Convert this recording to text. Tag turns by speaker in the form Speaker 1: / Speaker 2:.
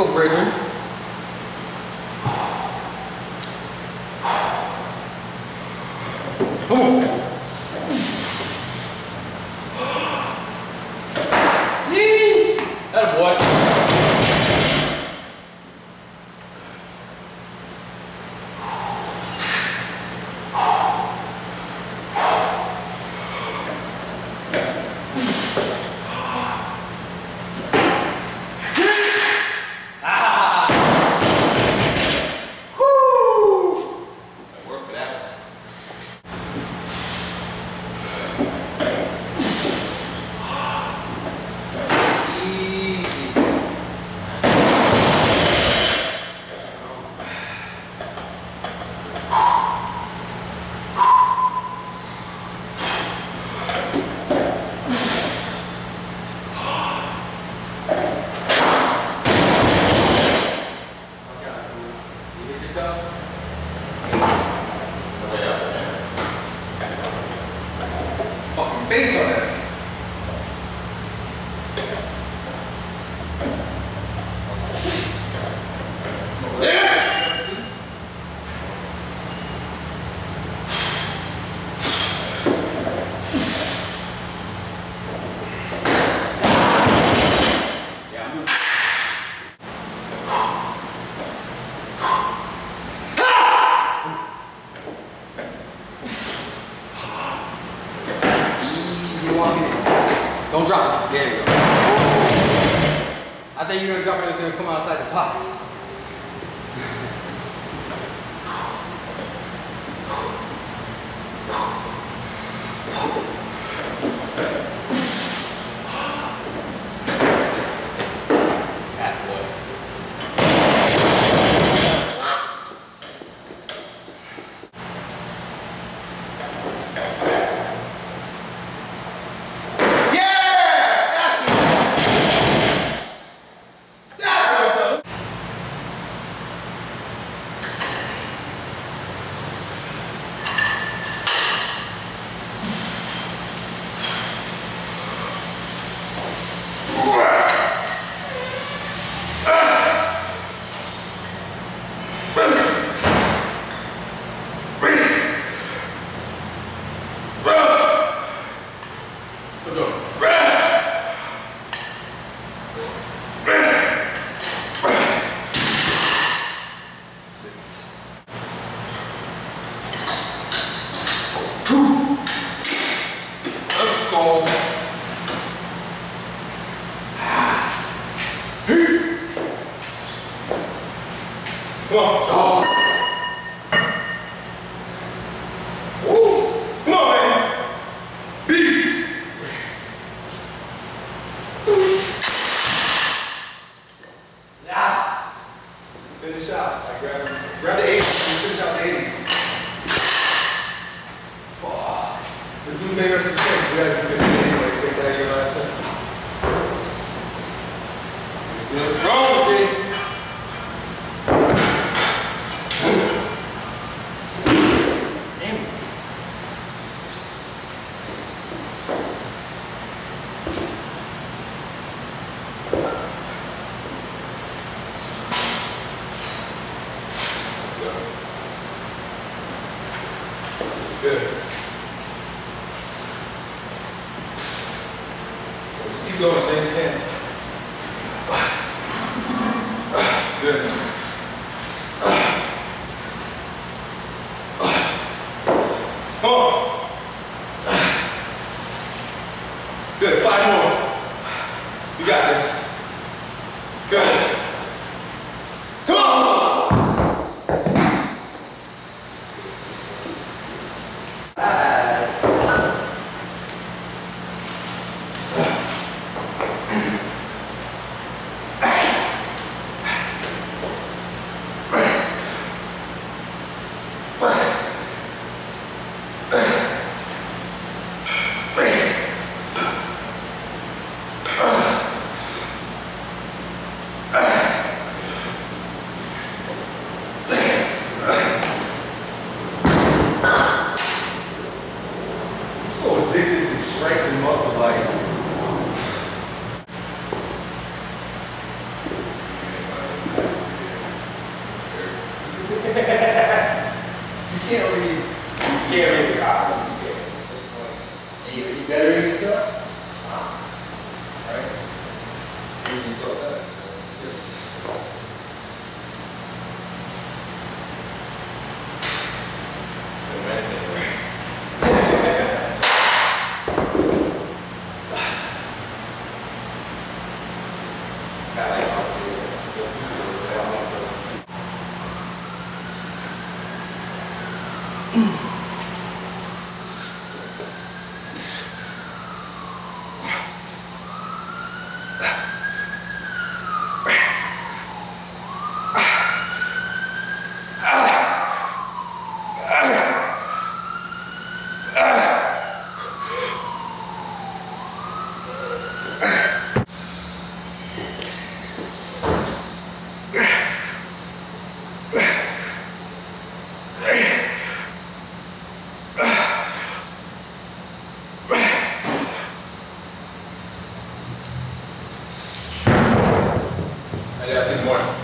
Speaker 1: go, Brethren. Come on. Yee! That boy.
Speaker 2: Fucking face on that.
Speaker 1: Don't drop it. There you go. I think you're gonna drop it, it's gonna come outside the pot.
Speaker 2: Let's go. Come on. Oh. Woo. Come on, man. Beast.
Speaker 1: Yeah.
Speaker 2: Finish out. I grab the 80s. Finish out the 80s. This dude's making us some things. We gotta do 50 anyway. Take that your last second.
Speaker 1: Let's go, dude.
Speaker 2: Good. Just keep going as best you can. Good. Come on. Good. 5 more. You got this. Good. Come on. can't read.
Speaker 3: You can't read the comments. You can't. That's funny.
Speaker 2: You better read yourself?
Speaker 3: Right? Read yourself that. So amazing. I like how to do this. I gotta see more.